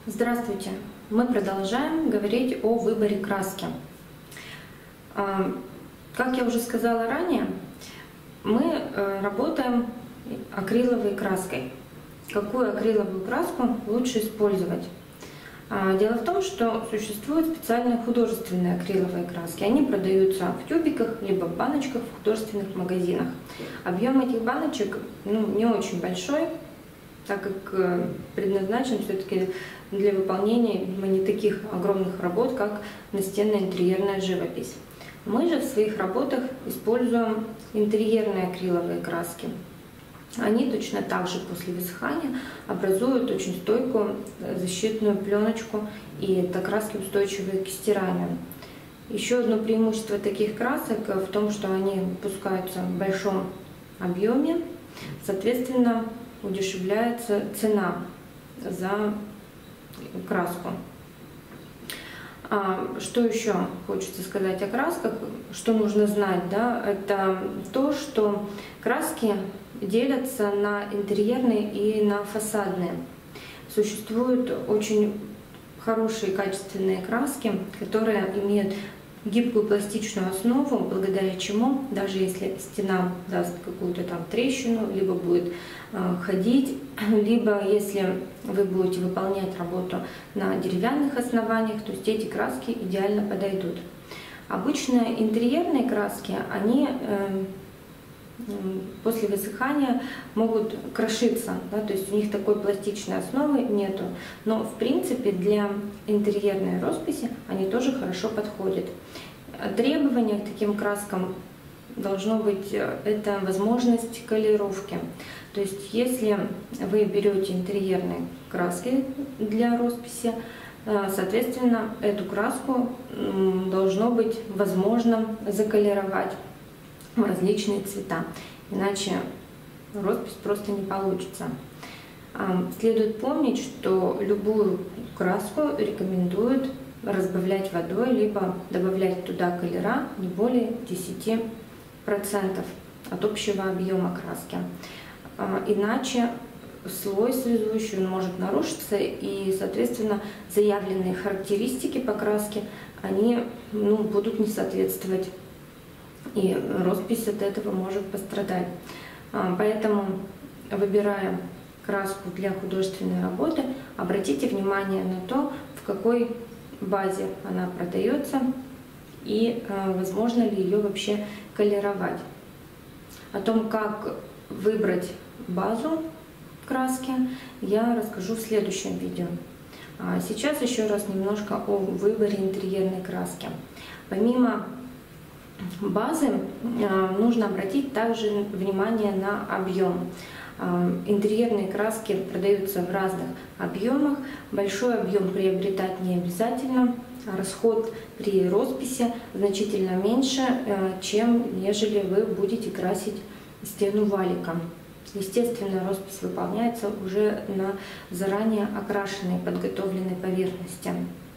Здравствуйте! Мы продолжаем говорить о выборе краски. Как я уже сказала ранее, мы работаем акриловой краской. Какую акриловую краску лучше использовать? Дело в том, что существуют специальные художественные акриловые краски. Они продаются в тюбиках, либо в баночках в художественных магазинах. Объем этих баночек не очень большой, так как предназначен все-таки для выполнения не таких огромных работ, как настенная интерьерная живопись. Мы же в своих работах используем интерьерные акриловые краски. Они точно так же после высыхания образуют очень стойкую защитную пленочку, и это краски устойчивые к стиранию. Еще одно преимущество таких красок в том, что они выпускаются в большом объеме, соответственно, удешевляется цена за краску. Что еще хочется сказать о красках, что нужно знать, да, это то, что краски делятся на интерьерные и на фасадные. Существуют очень хорошие качественные краски, которые имеют гибкую пластичную основу, благодаря чему, даже если стена даст какую-то там трещину, либо будет ходить, либо если вы будете выполнять работу на деревянных основаниях, то есть эти краски идеально подойдут. Обычные интерьерные краски, они после высыхания могут крошиться, да, то есть у них такой пластичной основы нету, но в принципе для интерьерной росписи они тоже хорошо подходят. Требование к таким краскам должно быть это возможность колировки. То есть если вы берете интерьерные краски для росписи, соответственно эту краску должно быть возможно заколеровать в различные цвета, иначе роспись просто не получится. Следует помнить, что любую краску рекомендуют разбавлять водой, либо добавлять туда колера не более 10% от общего объема краски. Иначе слой связующий может нарушиться, и, соответственно, заявленные характеристики по краске они будут не соответствовать, и роспись от этого может пострадать. Поэтому, выбирая краску для художественной работы, обратите внимание на то, в какой базе она продается и возможно ли ее вообще колеровать. О том, как выбрать базу краски, я расскажу в следующем видео. Сейчас еще раз немножко о выборе интерьерной краски. Помимо базы нужно обратить также внимание на объем. Интерьерные краски продаются в разных объемах. Большой объем приобретать не обязательно. Расход при росписи значительно меньше, чем нежели вы будете красить стену валиком. Естественно, роспись выполняется уже на заранее окрашенной, подготовленной поверхности.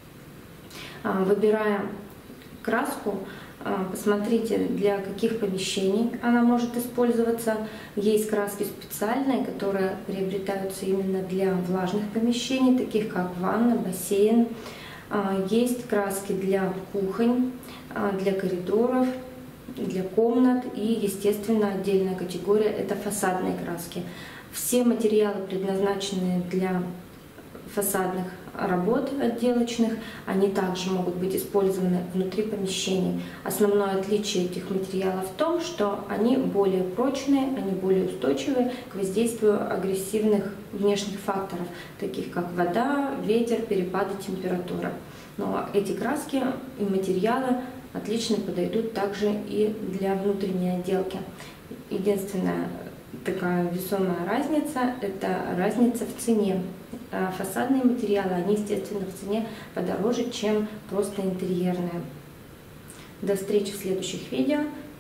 Выбирая краску, посмотрите, для каких помещений она может использоваться. Есть краски специальные, которые приобретаются именно для влажных помещений, таких как ванна, бассейн. Есть краски для кухонь, для коридоров, для комнат, и, естественно, отдельная категория — это фасадные краски. Все материалы, предназначенные для фасадных работ отделочных, они также могут быть использованы внутри помещений. Основное отличие этих материалов в том, что они более прочные, они более устойчивые к воздействию агрессивных внешних факторов, таких как вода, ветер, перепады температуры. Но эти краски и материалы отлично подойдут также и для внутренней отделки. Единственная такая весомая разница — это разница в цене. Фасадные материалы, они, естественно, в цене подороже, чем просто интерьерные. До встречи в следующих видео.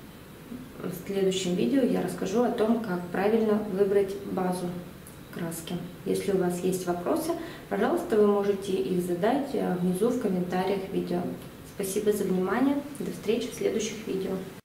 В следующем видео я расскажу о том, как правильно выбрать базу краски. Если у вас есть вопросы, пожалуйста, вы можете их задать внизу в комментариях видео. Спасибо за внимание. До встречи в следующих видео.